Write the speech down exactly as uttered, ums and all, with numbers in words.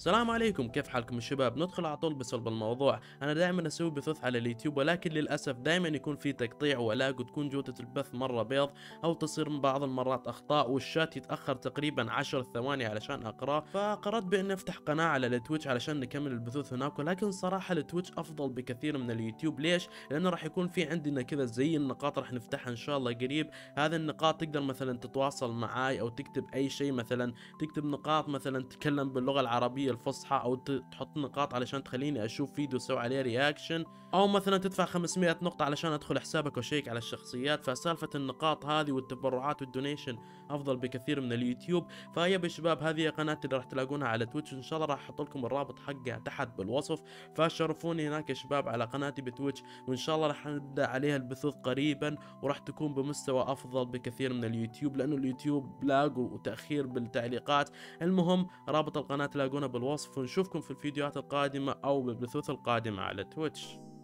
السلام عليكم، كيف حالكم يا شباب؟ ندخل على طول بصلب الموضوع. انا دائما اسوي بثوث على اليوتيوب، ولكن للاسف دائما يكون في تقطيع ولاج، وتكون جودة البث مرة بيض، او تصير من بعض المرات اخطاء، والشات يتاخر تقريبا عشر ثواني علشان اقراه. فقررت باني افتح قناة على التويتش علشان نكمل البثوث هناك، ولكن صراحة التويتش افضل بكثير من اليوتيوب. ليش؟ لانه راح يكون في عندنا كذا زي النقاط راح نفتحها ان شاء الله قريب. هذه النقاط تقدر مثلا تتواصل معاي او تكتب اي شيء، مثلا تكتب نقاط مثلا تتكلم باللغة العربية الفصحى، او ت- تحط نقاط علشان تخليني اشوف فيديو اسوي عليه رياكشن، او مثلا تدفع خمسمية نقطة علشان ادخل حسابك واشيك على الشخصيات. فسالفة النقاط هذه والتبرعات والدونيشن افضل بكثير من اليوتيوب. فيا يا شباب، هذه قناتي اللي راح تلاقونها على تويتش، ان شاء الله راح احط لكم الرابط حقها تحت بالوصف. فشرفوني هناك يا شباب على قناتي بتويتش، وان شاء الله راح نبدا عليها البثوث قريبا، وراح تكون بمستوى افضل بكثير من اليوتيوب، لانه اليوتيوب لاج وتاخير بالتعليقات. المهم، رابط القناة تلاقونه بالوصف، ونشوفكم في الفيديوهات القادمة أو بالبثوث القادمة على تويتش.